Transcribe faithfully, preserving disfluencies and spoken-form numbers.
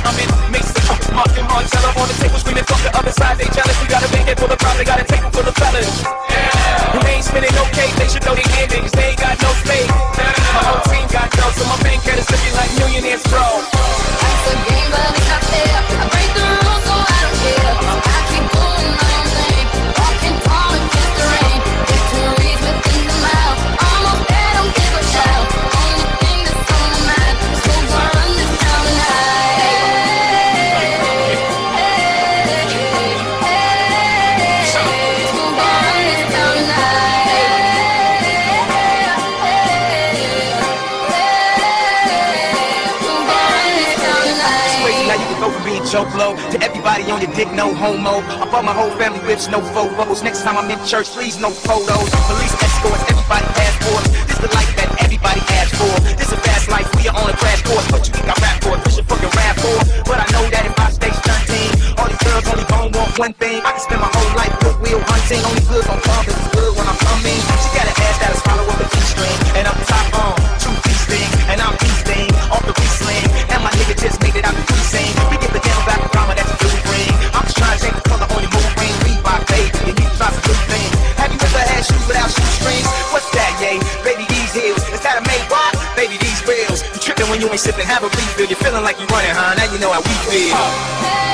I'm in Mason, Martin Marcello on the table screaming fuck the other side, they jealous. We got a big head full of problems, they got a table full of fellas. Yeah. Who ain't spinning no cake, they should know they hand niggas, they ain't got no space. Yeah. My whole team got dough, so my bank credit's looking like millionaires, bro. It's a game, but it's not fair. I break the rules, so I don't care. I keep doing my own thing, walking tall against the rain. Victories within the mile. Almost there, don't give a shout. Only thing that's on my mind is who's gonna run this town tonight. Hey, hey, hey, hey. Who's gonna run this town tonight? Hey, hey, hey, who's gonna run this town tonight? Crazy how you can go from being Joe Blow to everybody on your dick, no homo. I bought my whole family whips, no phobos. Next time I'm in church, please, no photos. Police escorts, everybody passports. This the life that everybody asks for. This a fast life, we are on a crash course. What you think I rap for? Push a fucking rap for. But I know that if I stay stunting, all these girls only gon' want one thing. I can spend my whole life goodwill hunting. Only good gon' come if it's good when I'm coming. She got an ass that'll swallow up a G-string. And up top on, two P-string. And I'm P-sting, off the re-sling. And my nigga just made it out the pre-sing. We give a damn about the drama that you do bring. I'm just trying to change the color on your mood ring. Reebok, baby, you need to try some new things. Have you ever had shoes without shoestrings? What's that, yay? Baby, these heels. Is that a made what? Baby, these reels. You tripping when you ain't sipping, have a refill. You're feeling like you running, huh? Now you know how we feel.